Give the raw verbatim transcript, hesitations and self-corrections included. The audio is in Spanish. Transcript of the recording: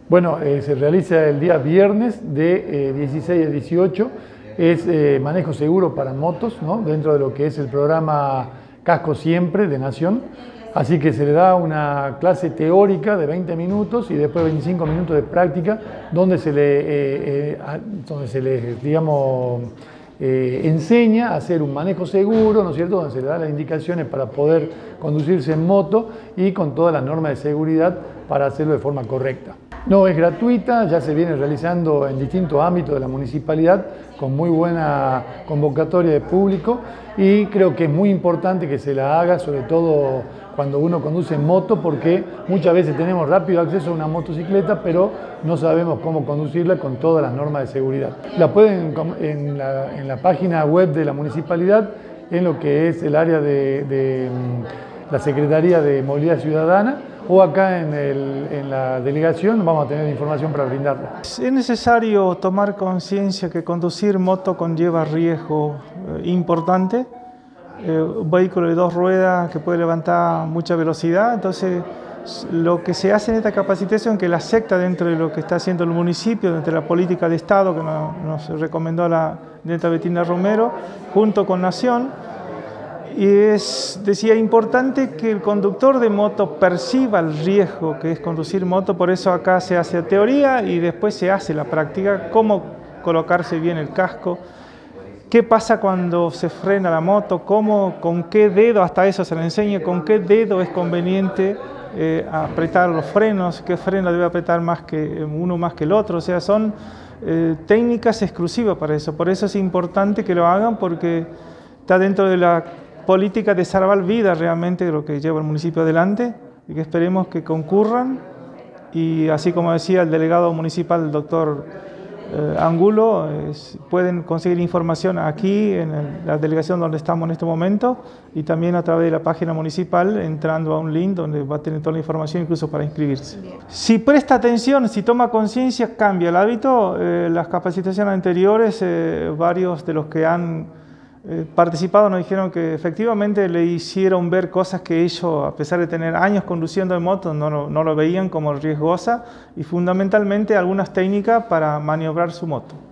Bueno, eh, se realiza el día viernes de eh, dieciséis a dieciocho, es eh, manejo seguro para motos, ¿no? Dentro de lo que es el programa Casco Siempre de Nación. Así que se le da una clase teórica de veinte minutos y después veinticinco minutos de práctica, donde se le, eh, eh, donde se le digamos, eh, enseña a hacer un manejo seguro, ¿no es cierto?, donde se le da las indicaciones para poder conducirse en moto y con todas las normas de seguridad para hacerlo de forma correcta. No, es gratuita, ya se viene realizando en distintos ámbitos de la municipalidad con muy buena convocatoria de público y creo que es muy importante que se la haga, sobre todo cuando uno conduce en moto, porque muchas veces tenemos rápido acceso a una motocicleta, pero no sabemos cómo conducirla con todas las normas de seguridad. La pueden en la, en la página web de la municipalidad, en lo que es el área de, de la Secretaría de Movilidad Ciudadana, o acá en, el, en la delegación vamos a tener información para brindarla. Es necesario tomar conciencia que conducir moto conlleva riesgo eh, importante. Eh, un vehículo de dos ruedas que puede levantar mucha velocidad, entonces lo que se hace en esta capacitación, que la acepta dentro de lo que está haciendo el municipio, dentro de la política de Estado que nos, nos recomendó la intendenta Betina Romero, junto con Nación. Y es, decía, importante que el conductor de moto perciba el riesgo que es conducir moto, por eso acá se hace teoría y después se hace la práctica, cómo colocarse bien el casco, qué pasa cuando se frena la moto, cómo, con qué dedo, hasta eso se le enseña, con qué dedo es conveniente eh, apretar los frenos, qué freno debe apretar más que uno más que el otro, o sea, son eh, técnicas exclusivas para eso, por eso es importante que lo hagan porque está dentro de la política de salvar vidas realmente lo que lleva el municipio adelante y que esperemos que concurran y así como decía el delegado municipal, el doctor eh, Angulo, es, pueden conseguir información aquí en el, la delegación donde estamos en este momento y también a través de la página municipal entrando a un link donde va a tener toda la información incluso para inscribirse. Si presta atención, si toma conciencia, cambia el hábito. Eh, las capacitaciones anteriores, eh, varios de los que han Eh, participado nos dijeron que efectivamente le hicieron ver cosas que ellos, a pesar de tener años conduciendo en moto, no, no, no lo veían como riesgosa y fundamentalmente algunas técnicas para maniobrar su moto.